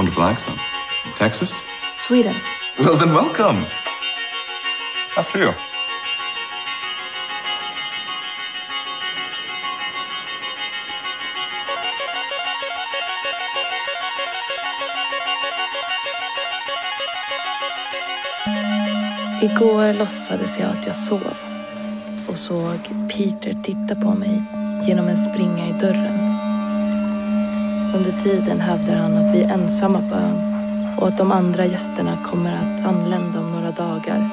Wonderful accent. Texas? Sweden. Well, then welcome. After you. Igår låtsades jag att jag sov och såg Peter titta på mig genom en springa i dörren. Under tiden hävdar han att vi är ensamma på ön och att de andra gästerna kommer att anlända om några dagar.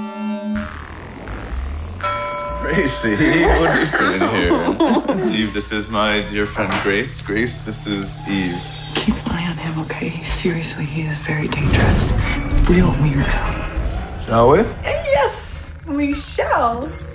Gracie, what are you doing here? Eve, this is my dear friend Grace. Grace, this is Eve. Keep an eye on him, okay? Seriously, he is very dangerous. Real weirdo. Shall we? Yes, we shall.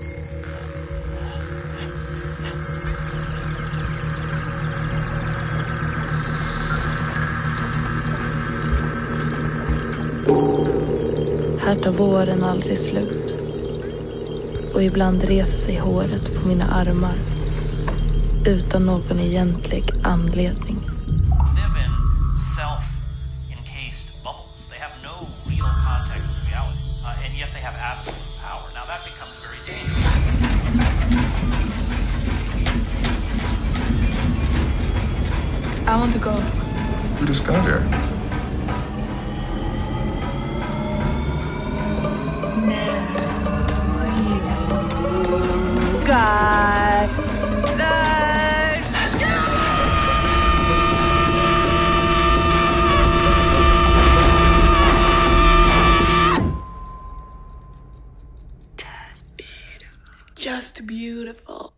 Här tar våren aldrig slut. Och ibland reser sig håret på mina armar utan någon egentlig anledning. Live in self-encased bubbles. They have no real contact with reality, and yet they have absolute power. Now that becomes very dangerous. I want to go. We just got here. God. Just beautiful.